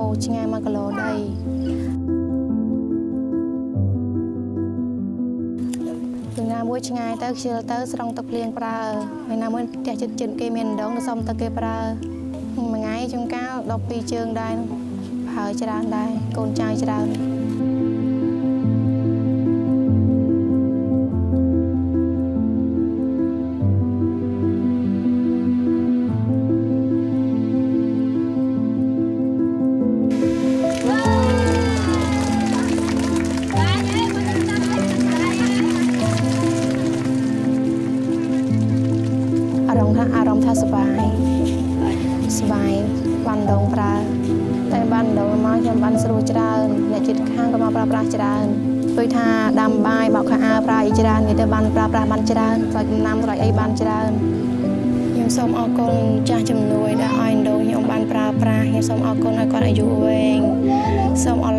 ឆ្ងាយ1 គីឡូដីពីណាមួយឆ្ងាយទៅខ្ជិលទៅស្រង់ទឹកភ្លៀងប្រើហើយណាមួយផ្ទះចិត្តគេមានដងទៅសុំទឹកគេប្រើមួយថ្ងៃជួនកាល12ជើងដែរប្រើច្រើនដែរកូនចៅច្រើនអារម្មណ៍ថាសប្បាយបានដងប្រើតែបានដងមកខ្ញុំបានស្រួលច្រើនអ្នកចិត្តខាងក៏មកប្រើប្រាស់ច្រើនដូចថាដាំបាយបោកខោអាវប្រើអីច្រើនគេទៅបានប្រើប្រាស់បានច្រើនស្រោចដំណាំស្រោចអីបានច្រើនខ្ញុំសូមអរគុណចាស់ជំនួយដែលឲ្យដងខ្ញុំបានប្រើប្រាស់ខ្ញុំសូមអរគុណឲ្យគាត់អាយុវែងសូមអរ